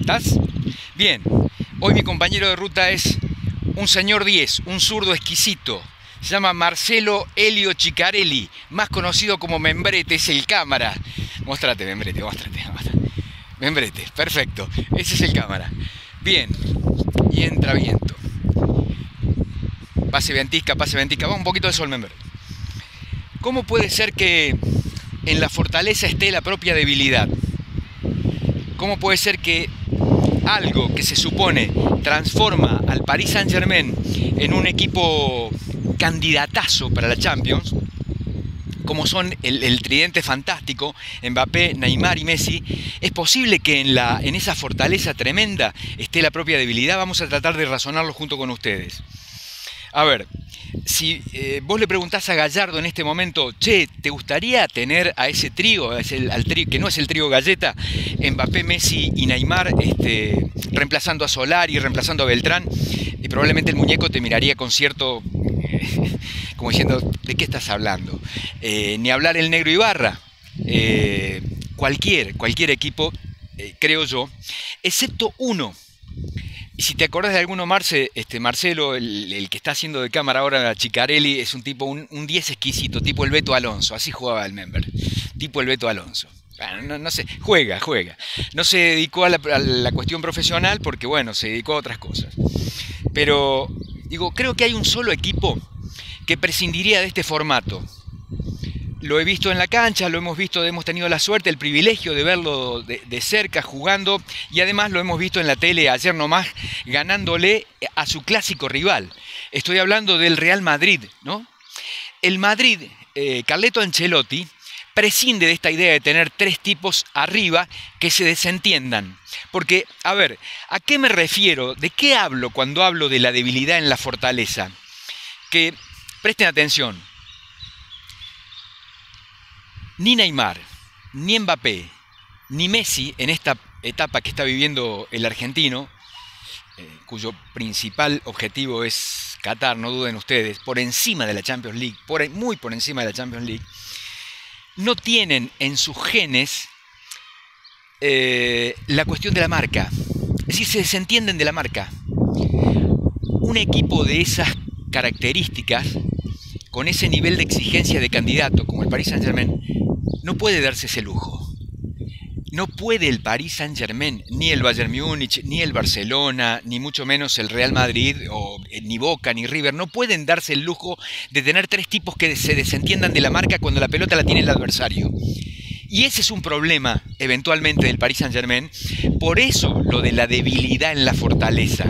¿Estás? Bien, hoy mi compañero de ruta es un señor 10, un zurdo exquisito. Se llama Marcelo Elio Chicarelli, más conocido como Membrete, es el cámara. Móstrate, Membrete, móstrate. Membrete, perfecto, ese es el cámara. Bien, y entra viento. Pase ventisca, va un poquito de sol, Membrete. ¿Cómo puede ser que en la fortaleza esté la propia debilidad? ¿Cómo puede ser que algo que se supone transforma al Paris Saint-Germain en un equipo candidatazo para la Champions, como son el tridente fantástico, Mbappé, Neymar y Messi, es posible que en esa fortaleza tremenda esté la propia debilidad? Vamos a tratar de razonarlo junto con ustedes. A ver, si vos le preguntás a Gallardo en este momento, che, ¿te gustaría tener a ese trío, al trío que no es el trío Galleta, Mbappé, Messi y Neymar, reemplazando a Solari, reemplazando a Beltrán? Y probablemente el muñeco te miraría con cierto, como diciendo, ¿de qué estás hablando? Ni hablar el negro Ibarra, cualquier equipo, creo yo, excepto uno. Y si te acordás de alguno, Marcelo, el que está haciendo de cámara ahora, Chicarelli, es un tipo, un 10 exquisito, tipo el Beto Alonso, así jugaba el Member, tipo el Beto Alonso. Bueno, no sé, juega. No se dedicó a la cuestión profesional porque, bueno, se dedicó a otras cosas. Pero, digo, creo que hay un solo equipo que prescindiría de este formato. Lo he visto en la cancha, lo hemos visto, hemos tenido la suerte, el privilegio de verlo de cerca jugando, y además lo hemos visto en la tele ayer nomás ganándole a su clásico rival. Estoy hablando del Real Madrid, ¿no? El Madrid, Carleto Ancelotti, prescinde de esta idea de tener tres tipos arriba que se desentiendan. Porque, a ver, ¿a qué me refiero? ¿De qué hablo cuando hablo de la debilidad en la fortaleza? Que presten atención. Ni Neymar, ni Mbappé, ni Messi en esta etapa que está viviendo el argentino, cuyo principal objetivo es Qatar, no duden ustedes, por encima de la Champions League, muy por encima de la Champions League, no tienen en sus genes la cuestión de la marca. Es decir, se desentienden de la marca. Un equipo de esas características, con ese nivel de exigencia de candidato como el Paris Saint-Germain, no puede darse ese lujo. No puede el Paris Saint-Germain, ni el Bayern Múnich, ni el Barcelona, ni mucho menos el Real Madrid, ni Boca, ni River, no pueden darse el lujo de tener tres tipos que se desentiendan de la marca cuando la pelota la tiene el adversario. Y ese es un problema, eventualmente, del Paris Saint-Germain. Por eso lo de la debilidad en la fortaleza.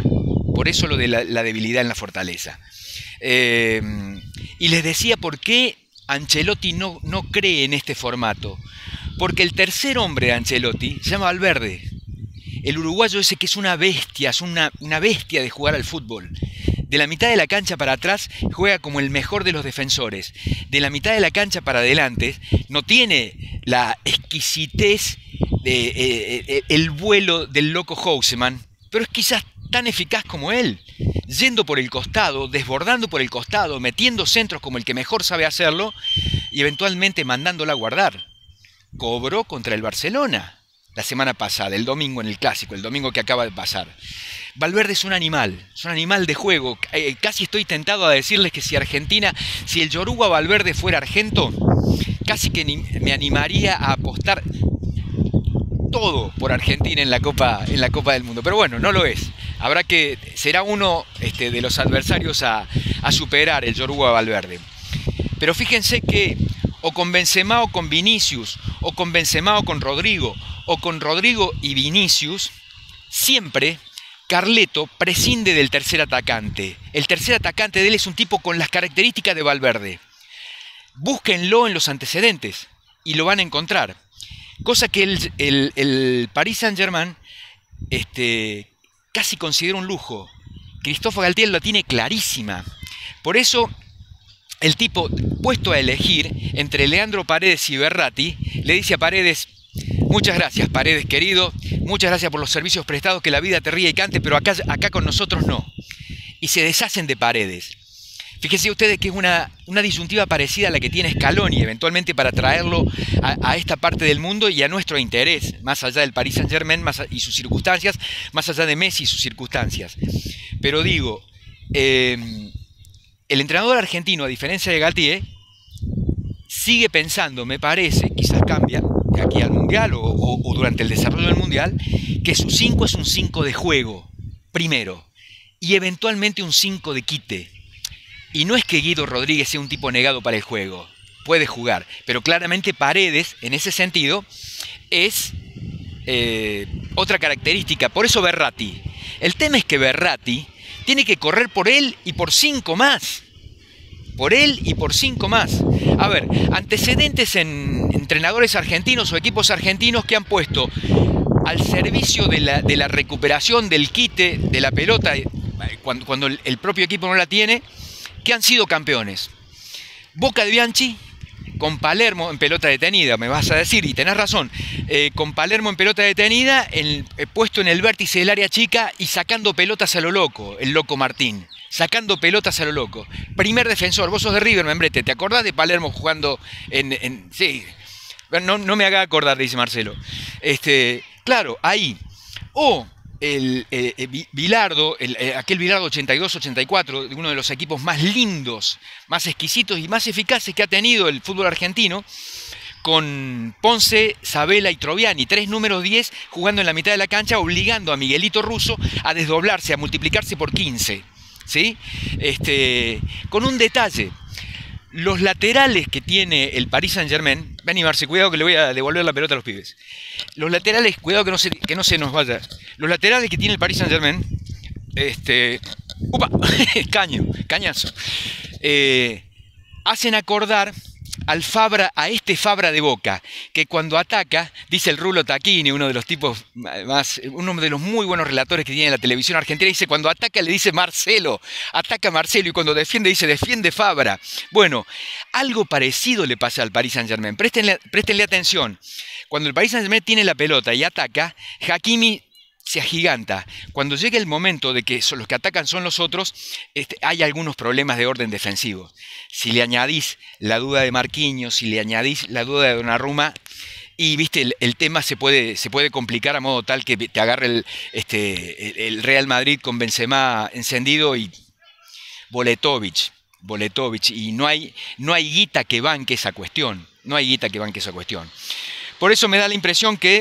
Y les decía por qué Ancelotti no cree en este formato. Porque el tercer hombre de Ancelotti se llama Valverde. El uruguayo ese que es una bestia, una bestia de jugar al fútbol. De la mitad de la cancha para atrás juega como el mejor de los defensores. De la mitad de la cancha para adelante no tiene la exquisitez, el vuelo del loco Houseman, pero es quizás tan eficaz como él. Yendo por el costado, desbordando por el costado, metiendo centros como el que mejor sabe hacerlo y eventualmente mandándola a guardar. Cobró contra el Barcelona la semana pasada, el domingo en el Clásico, el domingo que acaba de pasar. Valverde es un animal de juego. Casi estoy tentado a decirles que si el Yoruba Valverde fuera argento, casi que me animaría a apostar todo por Argentina en la Copa del Mundo. Pero bueno, no lo es. Será uno de los adversarios a superar el Yoruba Valverde. Pero fíjense que o con Benzema o con Vinicius, o con Benzema o con Rodrigo, o con Rodrigo y Vinicius, siempre Carleto prescinde del tercer atacante. El tercer atacante de él es un tipo con las características de Valverde. Búsquenlo en los antecedentes y lo van a encontrar. Cosa que el Paris Saint-Germain casi considera un lujo. Christophe Galtier la tiene clarísima. Por eso el tipo, puesto a elegir entre Leandro Paredes y Verratti, le dice a Paredes: muchas gracias, Paredes querido, muchas gracias por los servicios prestados, que la vida te ríe y cante, pero acá con nosotros no. Y se deshacen de Paredes. Fíjense ustedes que es una disyuntiva parecida a la que tiene Scaloni, eventualmente para traerlo a esta parte del mundo y a nuestro interés, más allá del Paris Saint-Germain y sus circunstancias, más allá de Messi y sus circunstancias. Pero digo, el entrenador argentino, a diferencia de Galtier, sigue pensando, me parece, quizás cambia de aquí al Mundial o durante el desarrollo del Mundial, que su 5 es un 5 de juego, primero, y eventualmente un 5 de quite. Y no es que Guido Rodríguez sea un tipo negado para el juego, puede jugar, pero claramente Paredes, en ese sentido, es otra característica. Por eso Verratti. El tema es que Verratti tiene que correr por él y por 5 más. Por él y por 5 más. A ver, antecedentes en entrenadores argentinos o equipos argentinos que han puesto al servicio de la recuperación del quite de la pelota cuando el propio equipo no la tiene, que han sido campeones. Boca de Bianchi, con Palermo en pelota detenida, me vas a decir, y tenés razón, con Palermo en pelota detenida, puesto en el vértice del área chica y sacando pelotas a lo loco, el loco Martín. Sacando pelotas a lo loco. Primer defensor, vos sos de River, Membrete, ¿te acordás de Palermo jugando sí, no me haga acordar, dice Marcelo. Claro, ahí. O Bilardo, aquel Bilardo 82-84, uno de los equipos más lindos, más exquisitos y más eficaces que ha tenido el fútbol argentino, con Ponce, Sabela y Troviani, 3 números 10 jugando en la mitad de la cancha, obligando a Miguelito Russo a desdoblarse, a multiplicarse por 15. ¿Sí? Con un detalle, los laterales que tiene el Paris Saint-Germain, ven y Marce, cuidado que le voy a devolver la pelota a los pibes. Los laterales, cuidado que no se nos vaya. Los laterales que tiene el Paris Saint-Germain, ¡upa! Cañazo. Hacen acordar a este Fabra de Boca, que cuando ataca, dice el Rulo Tacchini, uno de los tipos más, uno de los muy buenos relatores que tiene la televisión argentina, dice, cuando ataca le dice Marcelo, ataca Marcelo, y cuando defiende dice, defiende Fabra. Bueno, algo parecido le pasa al Paris Saint-Germain. Préstenle atención. Cuando el Paris Saint-Germain tiene la pelota y ataca, Hakimi se agiganta. Cuando llega el momento de que los que atacan son los otros, hay algunos problemas de orden defensivo. Si le añadís la duda de Marquinhos, si le añadís la duda de Donnarumma, y viste, el tema se puede complicar a modo tal que te agarre el Real Madrid con Benzema encendido y Boletovic, y no hay guita que banque esa cuestión. No hay guita que banque esa cuestión. Por eso me da la impresión que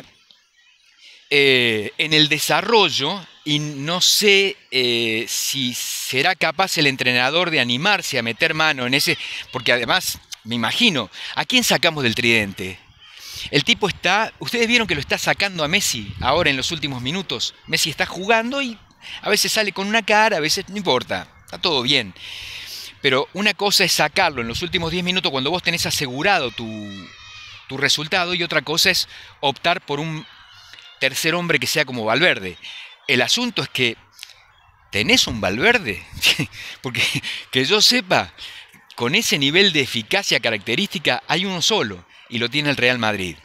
en el desarrollo, y no sé si será capaz el entrenador de animarse a meter mano en ese, porque además, me imagino, ¿a quién sacamos del tridente? El tipo ustedes vieron que lo está sacando a Messi ahora en los últimos minutos. Messi está jugando y a veces sale con una cara, a veces no importa, está todo bien. Pero una cosa es sacarlo en los últimos 10 minutos cuando vos tenés asegurado tu resultado, y otra cosa es optar por un tercer hombre que sea como Valverde. El asunto es que tenés un Valverde, porque que yo sepa, con ese nivel de eficacia característica hay uno solo, y lo tiene el Real Madrid.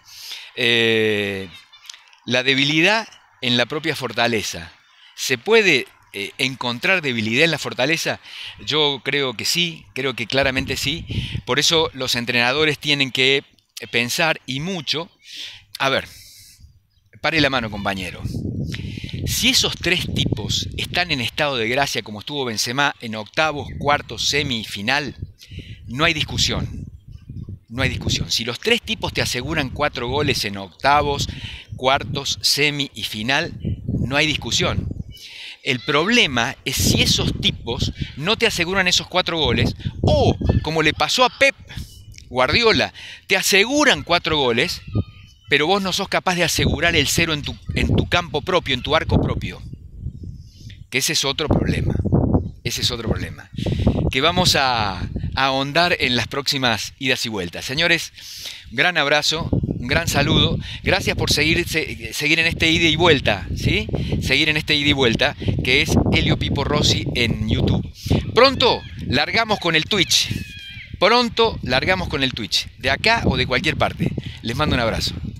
La debilidad en la propia fortaleza. ¿Se puede encontrar debilidad en la fortaleza? Yo creo que sí, creo que claramente sí. Por eso los entrenadores tienen que pensar, y mucho. A ver, pare la mano, compañero. Si esos 3 tipos están en estado de gracia como estuvo Benzema en octavos, cuartos, semi y final, no hay discusión. No hay discusión. Si los 3 tipos te aseguran 4 goles en octavos, cuartos, semi y final, no hay discusión. El problema es si esos tipos no te aseguran esos 4 goles, o como le pasó a Pep Guardiola, te aseguran 4 goles, pero vos no sos capaz de asegurar el 0 en tu campo propio, en tu arco propio. Que ese es otro problema. Ese es otro problema. Que vamos a ahondar en las próximas idas y vueltas. Señores, un gran abrazo, un gran saludo. Gracias por seguir en este ida y vuelta, ¿sí? Seguir en este ida y vuelta, que es Elio Pipo Rossi en YouTube. Pronto largamos con el Twitch. Pronto largamos con el Twitch. De acá o de cualquier parte. Les mando un abrazo.